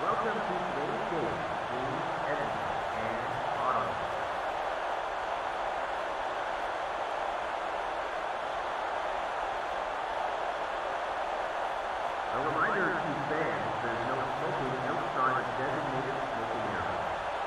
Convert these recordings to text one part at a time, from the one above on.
Welcome to today's game between Edmonton and Ottawa. A reminder to fans, there's no smoking outside of designated smoking areas.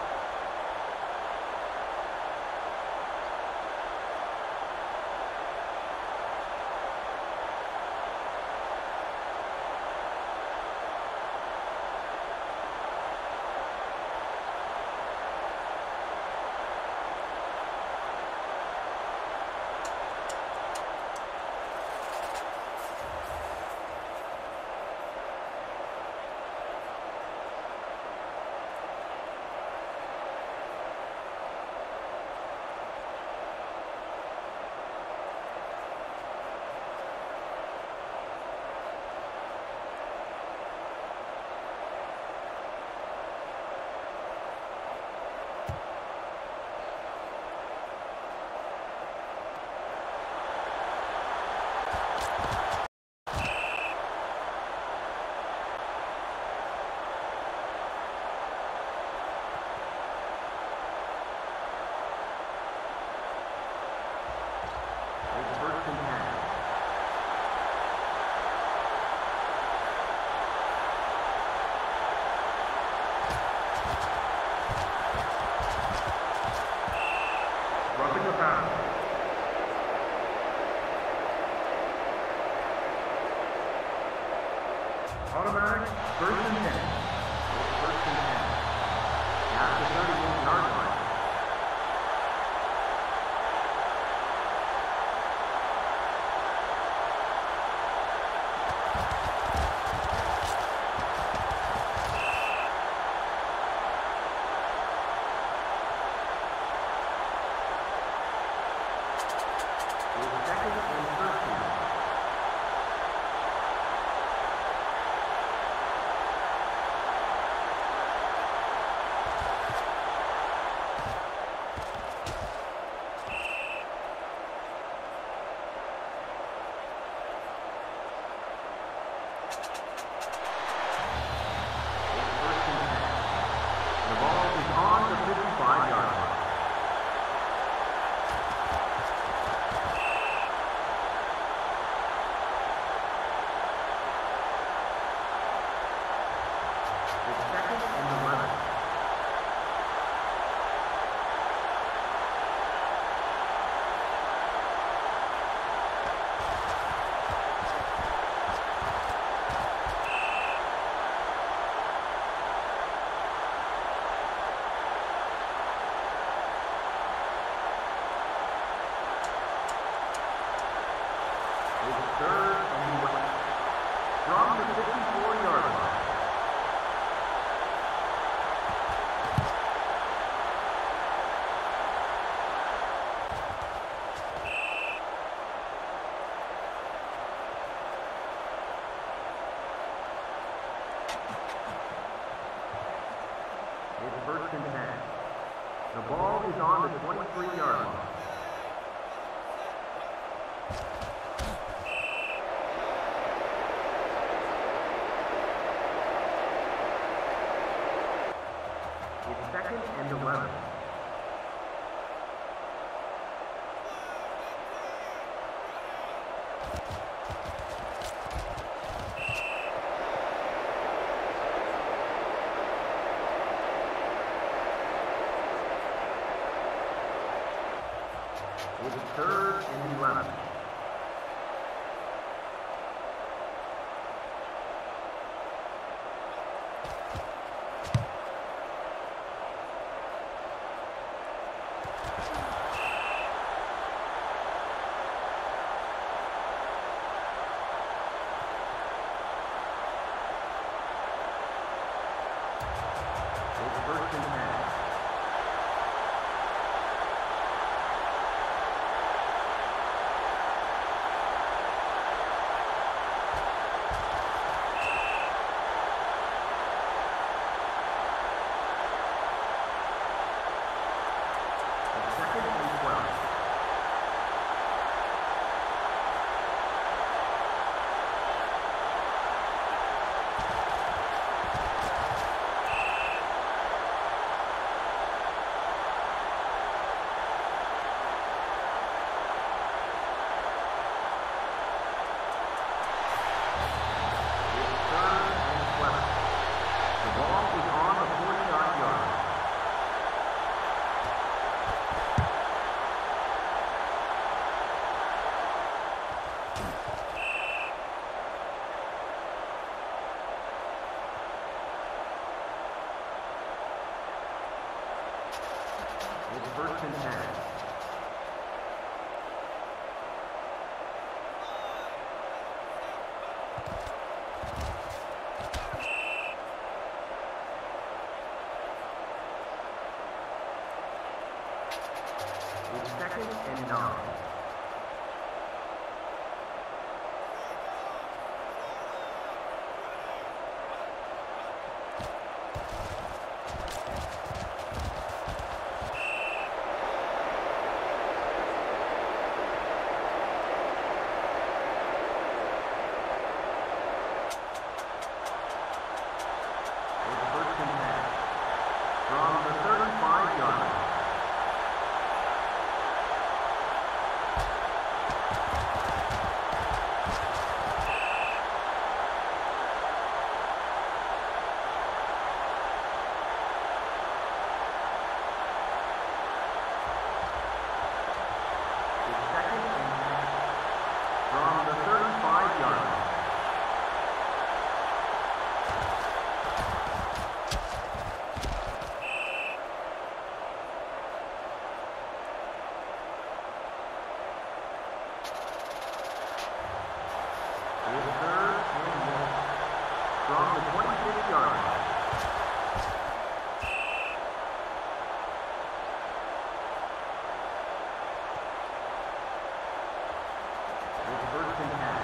Automatic, first and 10. First and 10. At the 38-yard line. It's second and 13. Third and 1 from the 54-yard line. It's first and 10. The ball is on the 23-yard line. Second and 11. It's third and 11. First and 10. Second and 12. It's first and 10. It's second and 9. From the 26-yard line. It's first and 10.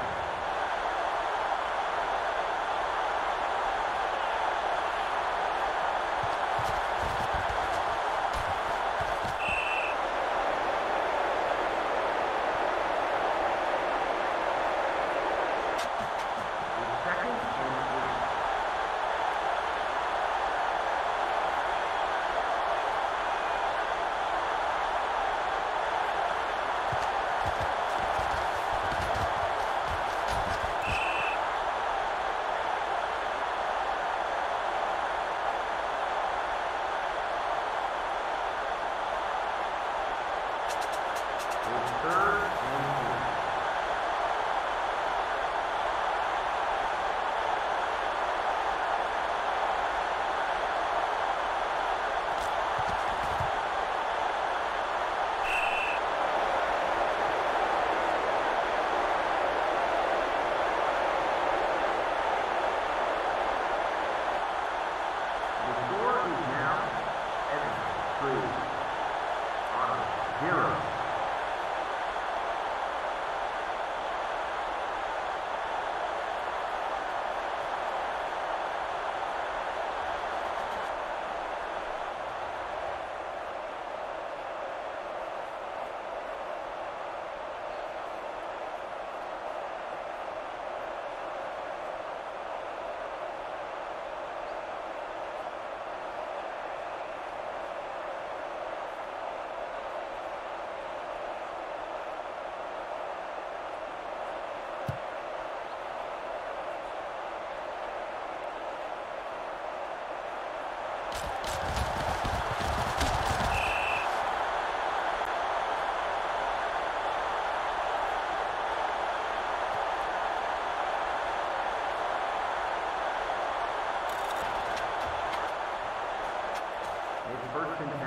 First and 10.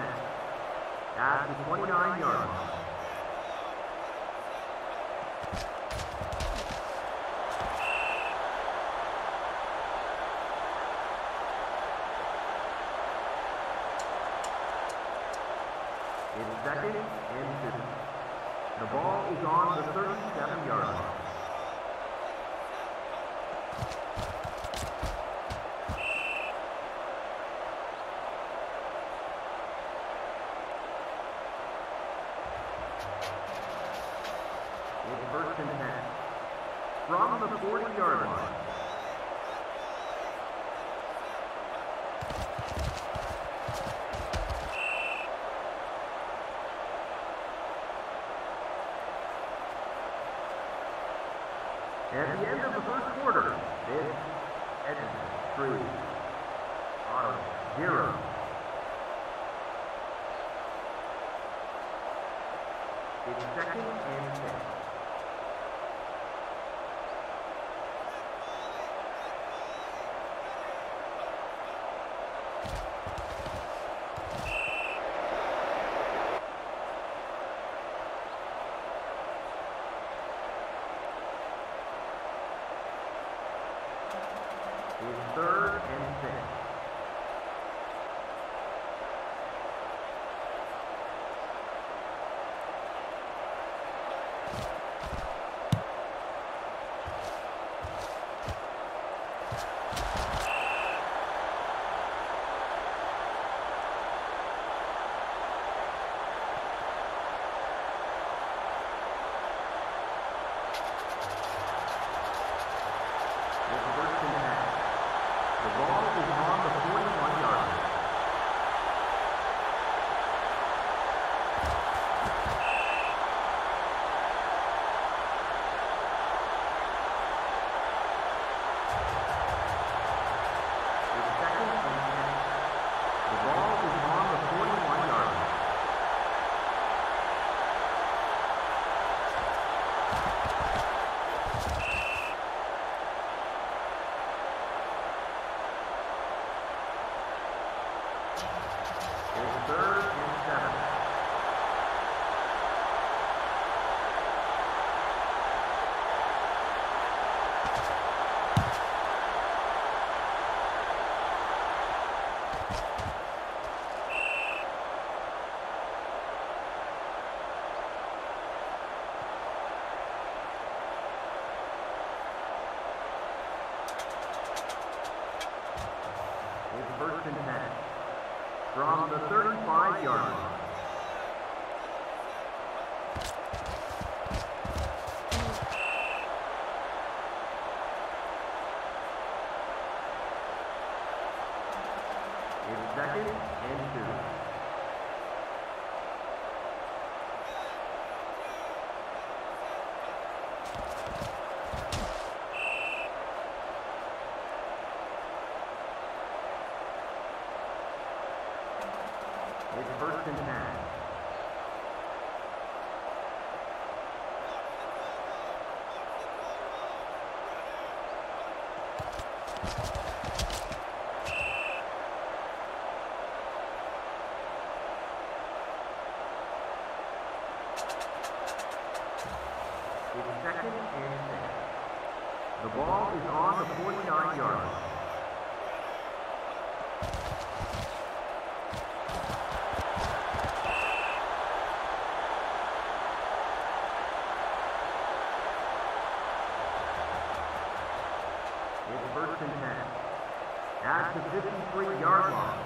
At the 29-yard line. It's second and 2. The ball is on the 37-yard line. It's first and 10. From the 40-yard line. At the end of the first quarter, it's Edmonton 3, Ottawa 0. It's second and 10. It's 3rd and 6. It's 1st and 10. From the 35-yard line. It's 2nd and 2. It's 1st and 10. It's 2nd and 6. The ball is on the 49-yard line. It's 1st and 10. At the 53-yard line.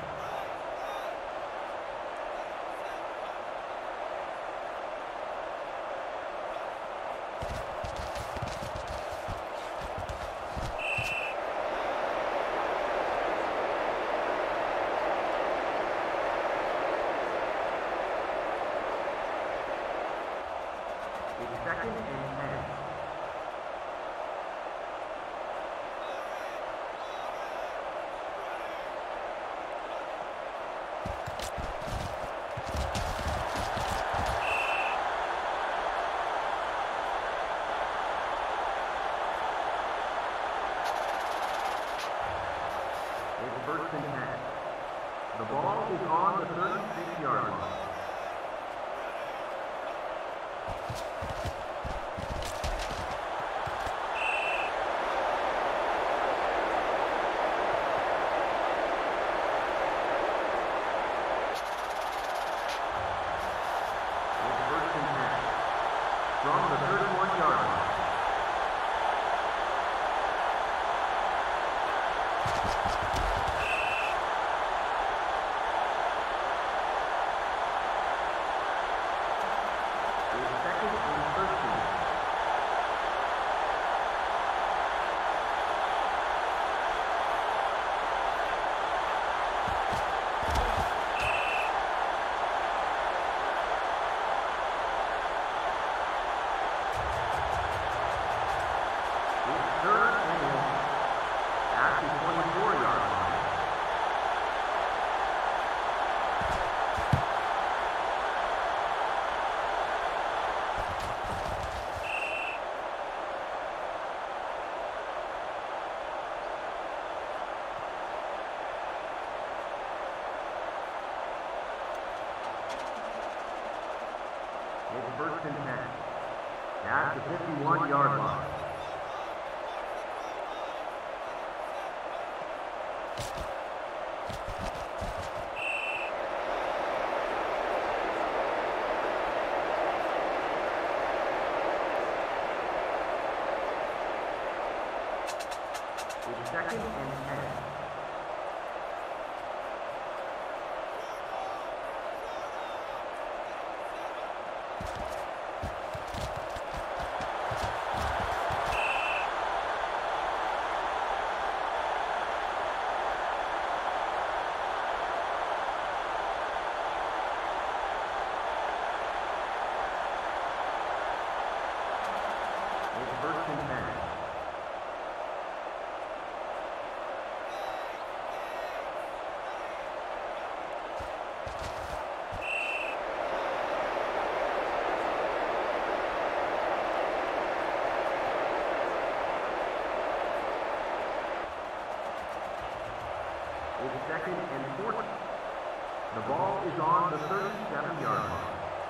It's 2nd and 10. It's 1st and 10. The ball is on the 36-yard line. It's 1st and 10. From the 31-yard line. It's 2nd and 13. It's 3rd and 1. At the 24-yard line. It's 1st and 10. At the 51-yard line. It's second and 10. It's first and 10. It's second and 14. The ball is on the 37-yard line.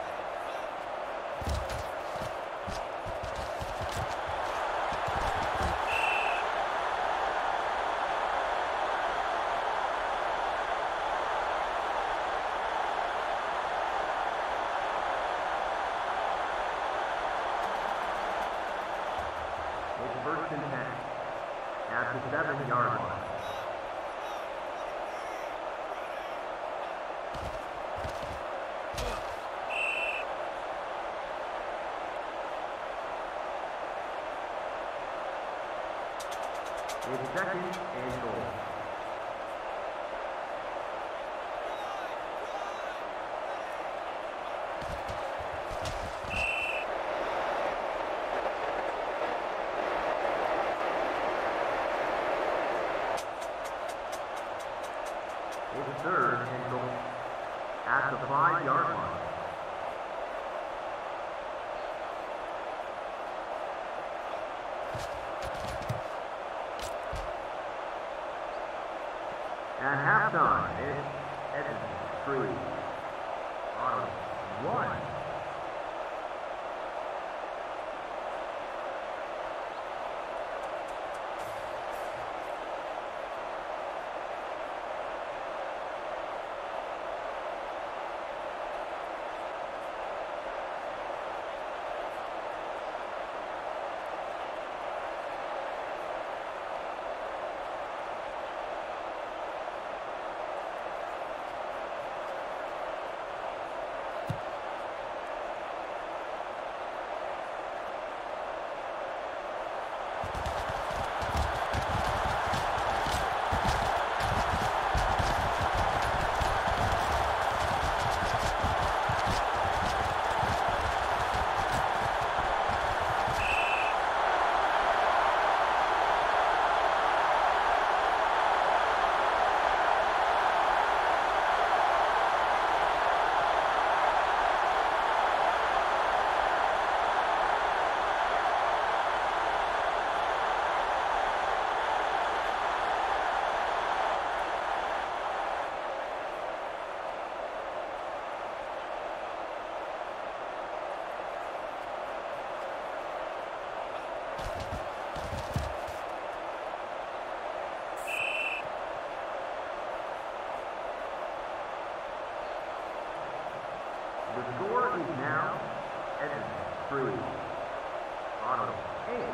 It's first and 10 at the 7-yard line. It's second and goal. It's third and goal at the 5-yard line. At halftime, it's Edmonton 3, Ottawa 1. The score is now Edmonton 3, Ottawa 8.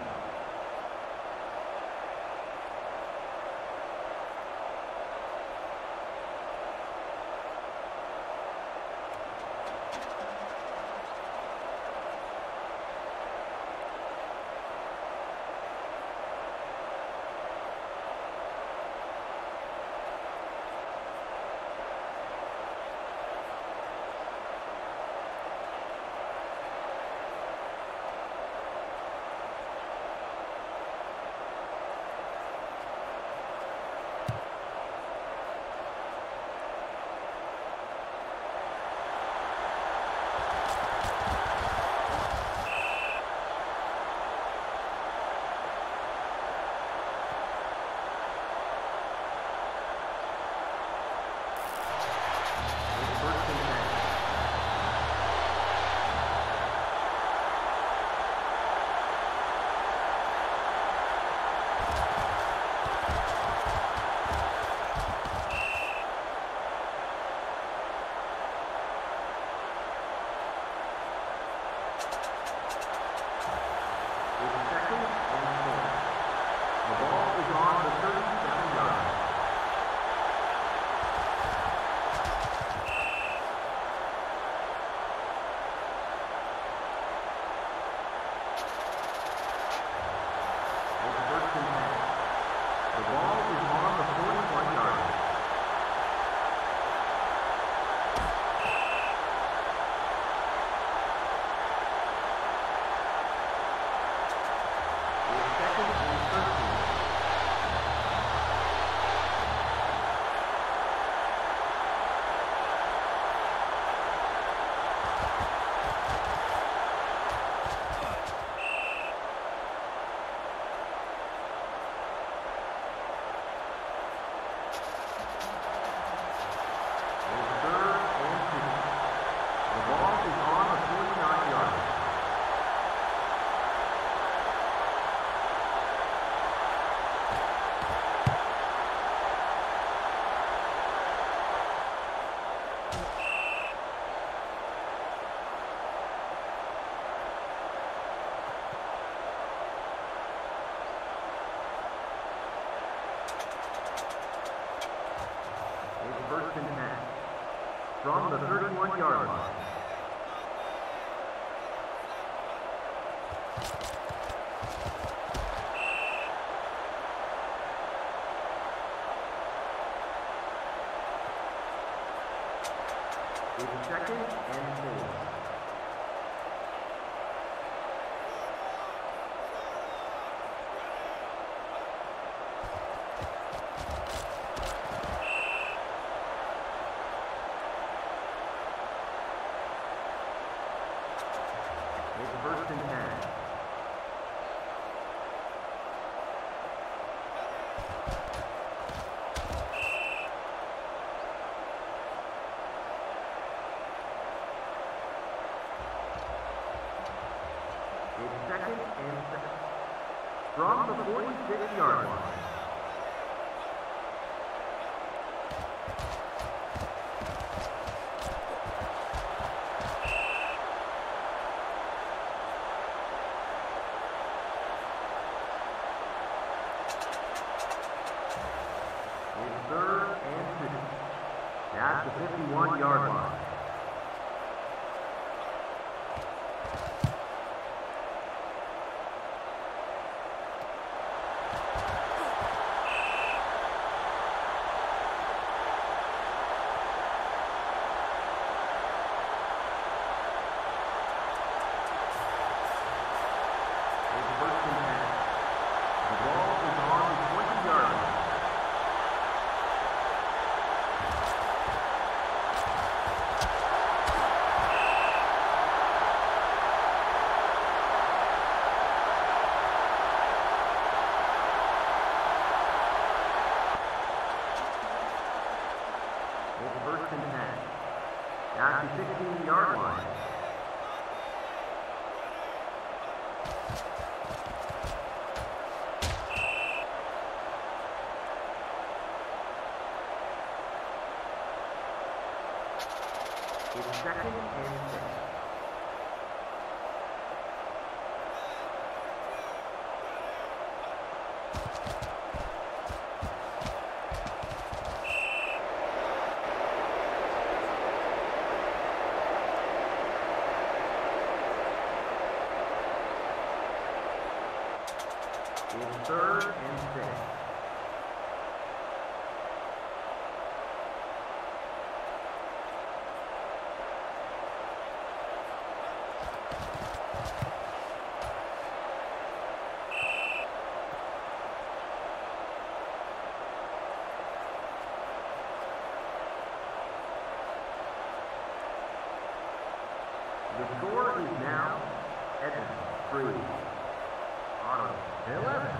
from the 31-yard line. It's second and 4. It's first and 10. It's second and 7. From the 46-yard line. It's third and 2. That's the 51-yard line. It's first and 10. At the 16-yard line. It's second and 6. It's third and 6. The score is now Edmonton 3, Ottawa 11.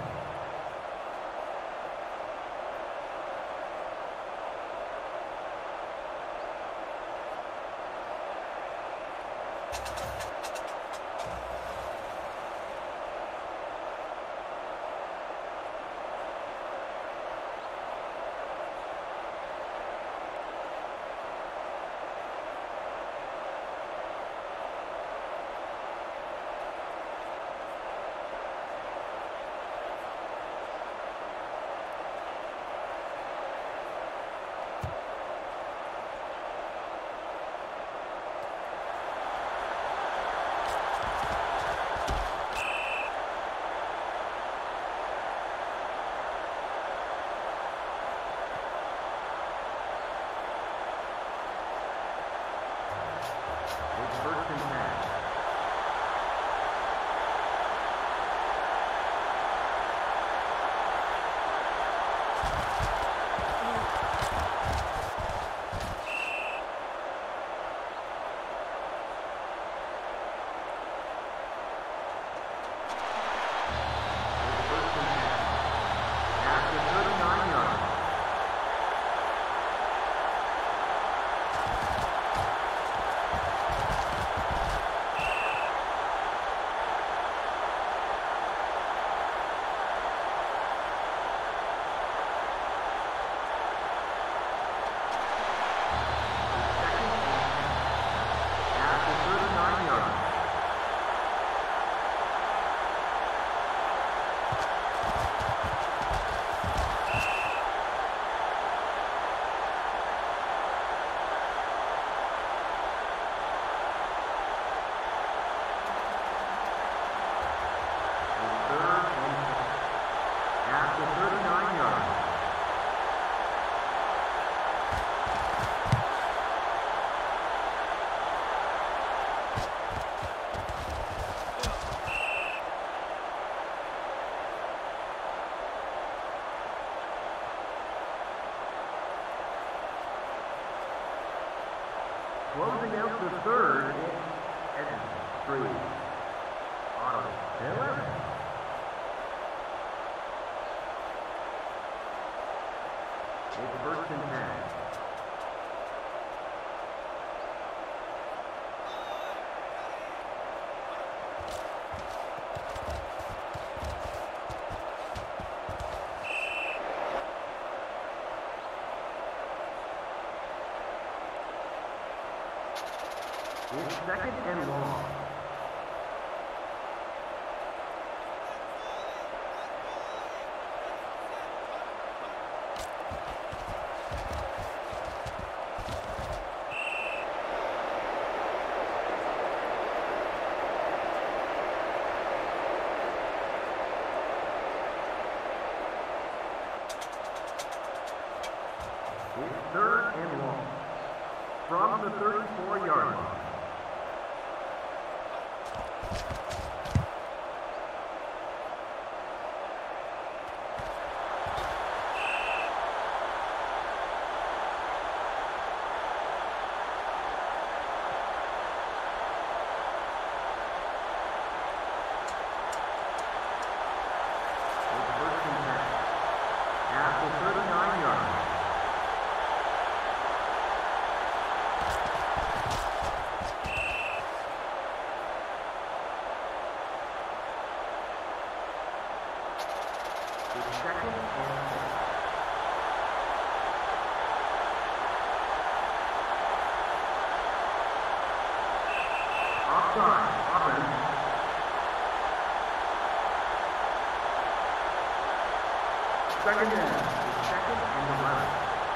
Closing out the third, it's Edmonton 3, Ottawa 11. It's first and 10. It's second and long. It's third and long. From the 34-yard line. Second down. Second and 11.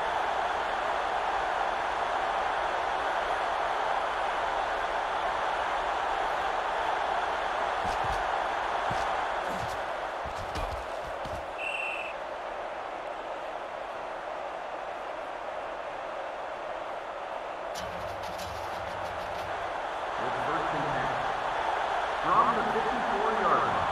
It's first and 10. From the 54-yard line.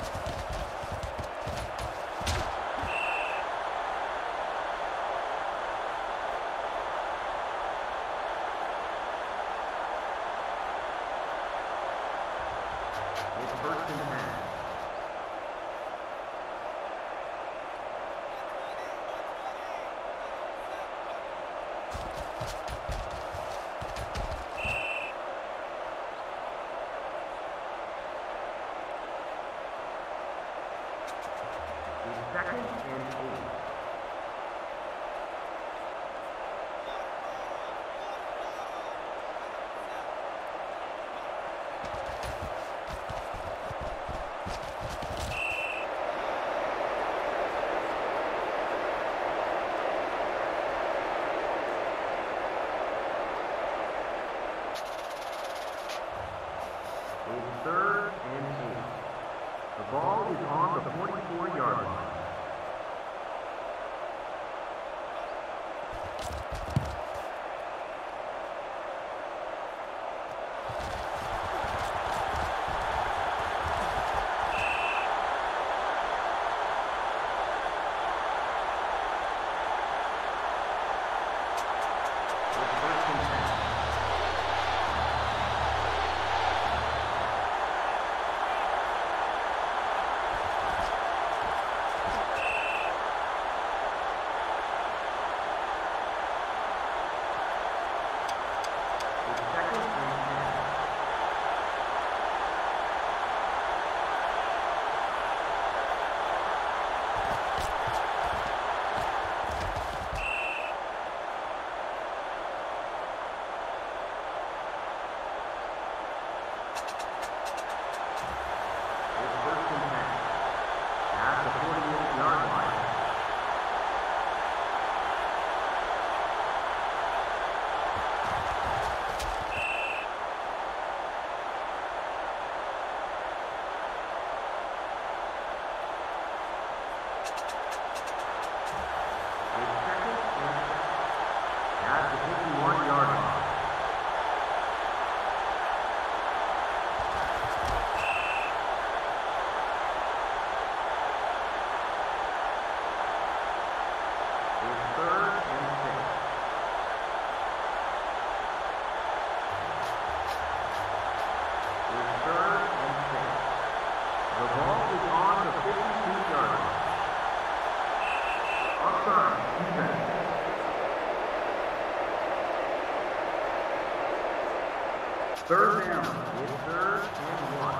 It's first and 10. It's second and 8. It's third and 8. The ball is on the 44-yard line. It's first and 10. Third down. It's third and 1.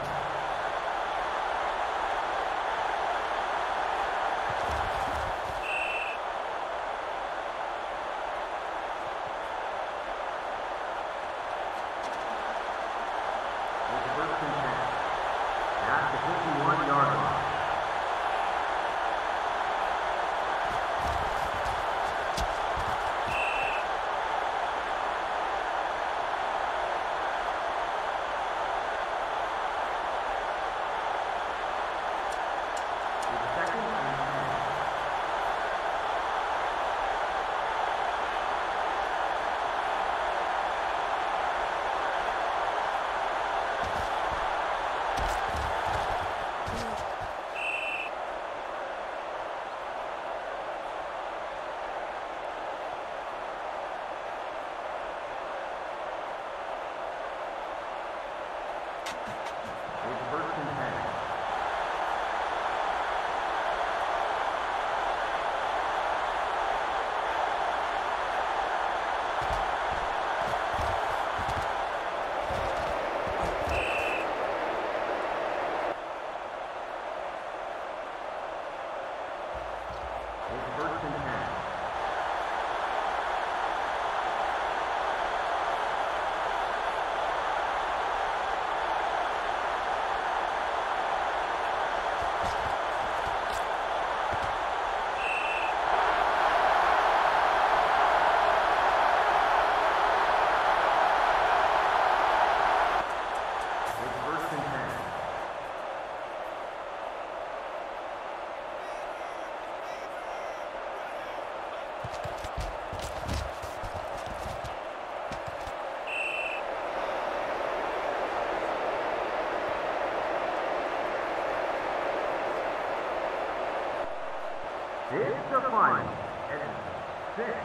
It's first and 10. At the 51-yard line. 6.